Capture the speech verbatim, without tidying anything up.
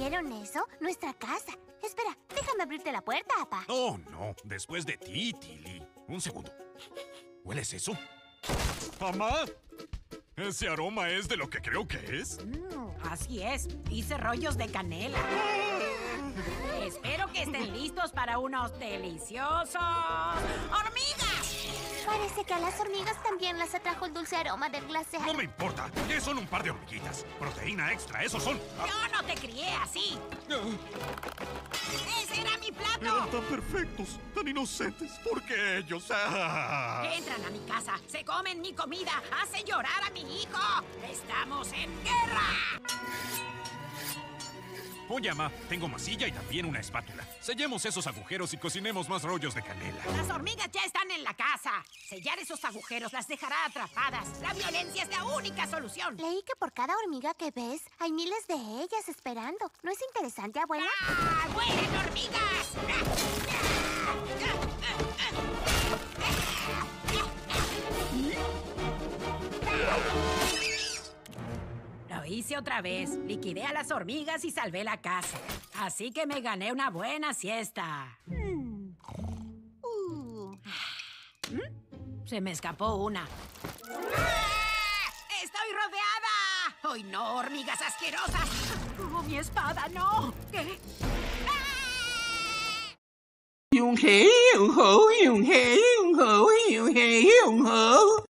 ¿Vieron eso? Nuestra casa. Espera, déjame abrirte la puerta, papá. Oh, no. Después de ti, Tilly. Un segundo. ¿Hueles eso? ¿Mamá? ¿Ese aroma es de lo que creo que es? Mm, así es. Hice rollos de canela. Espero que estén listos para unos deliciosos hormigas. Parece que a las hormigas también las atrajo el dulce aroma del glaseado. No me importa. ¿Qué son un par de hormiguitas? Proteína extra, esos son. Yo no te crié así. ¡Ese era mi plato! Eran tan perfectos, tan inocentes. ¿Por qué ellos? Ah. Entran a mi casa, se comen mi comida, hacen llorar a mi hijo. ¡Estamos en guerra! Oye, mamá, tengo masilla y también una espátula. Sellemos esos agujeros y cocinemos más rollos de canela. Las hormigas ya están en la casa. Sellar esos agujeros las dejará atrapadas. La violencia es la única solución. Leí que por cada hormiga que ves, hay miles de ellas esperando. ¿No es interesante, abuela? ¡Ah! ¡Mueren hormigas! Lo hice otra vez. Liquidé a las hormigas y salvé la casa. Así que me gané una buena siesta. Mm. Uh. ¿Mm? Se me escapó una. ¡Ah! ¡Estoy rodeada! ¡Ay, no, hormigas asquerosas! ¡Oh, mi espada, no! ¿Qué? Yung hee, yung ho, yung hee, yung ho, yung hee, yung ho.